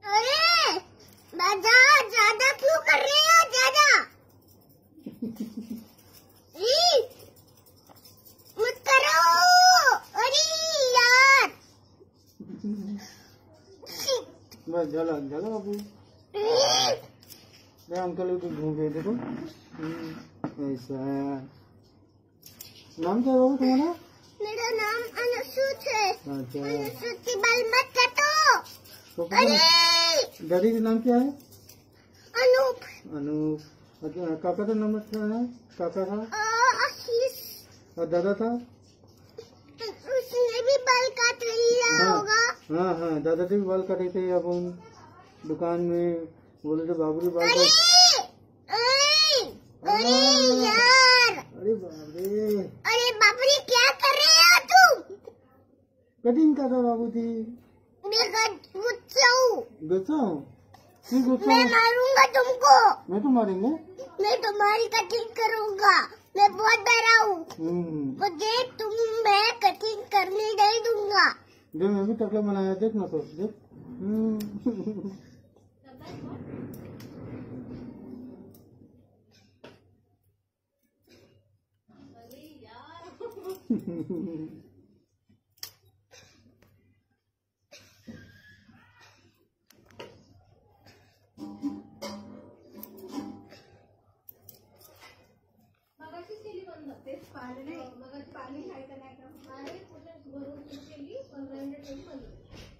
अरे दादा ज्यादा क्यों कर रहे हो ज्यादा? मत करो। अरे यार बस जला जला बाबू। मैं अंकल को घूम गए देखो। ऐसा नाम क्या है बाबू तुम्हारा? मेरा नाम अनुसूत है। अच्छा अनुसूत की बाल मत काटो। अरे दादी का नाम क्या है? अनूप। अनूप। अच्छा काका का नाम क्या है? काका था आशीष। और दादा था? उसने भी बाल काट लिया होगा। हाँ हाँ दादा से भी बाल काटे थे अपन दुकान में बोले थे बाबू के बाल अरे यार अरे बाप रे क्या कर रहे हो तुम? कटिंग कर रहा बाबू थी। मैं गुस्सा हूँ। गुस्सा हूँ? क्यों गुस्सा? मैं मारूंगा तुमको। मैं तो मारेंगे। मैं तुम्हारी कटिंग करूंगा। मैं बहुत डरा हूँ। मुझे मैं कटिंग करने नहीं दूंगा। जो मैं भी टकला बनाया देख ना तो देख। पाणी खायचं नाही का?